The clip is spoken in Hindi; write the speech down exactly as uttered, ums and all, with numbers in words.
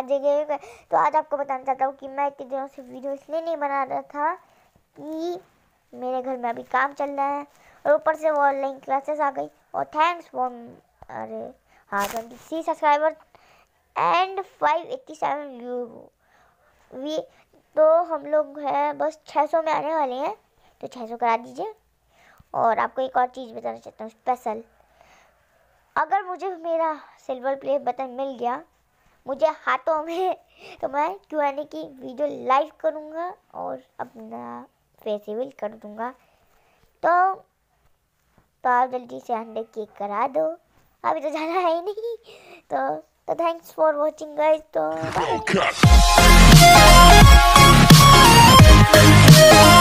जगह। तो आज आपको बताना चाहता हूँ कि मैं इतने दिनों से वीडियो इसलिए नहीं बना रहा था कि मेरे घर में अभी काम चल रहा है और ऊपर से वो ऑनलाइन क्लासेस आ गई। और थैंक्स फॉर अरे हाँ twenty three subscriber and five eighty seven view वी। तो हम लोग हैं बस छः सौ में आने वाले हैं, तो छः सौ करा दीजिए। और आपको एक और चीज़ बताना चाहता हूँ स्पेशल, अगर मुझे मेरा सिल्वर प्ले बटन मिल गया मुझे हाथों में, तो मैं क्यू एन ए की वीडियो लाइव करूँगा और अपना फेस रिवील कर दूँगा। तो तो आप जल्दी से हंड्रेड केक करा दो, अभी तो जाना है ही नहीं। तो तो थैंक्स फॉर वॉचिंग गाइस। तो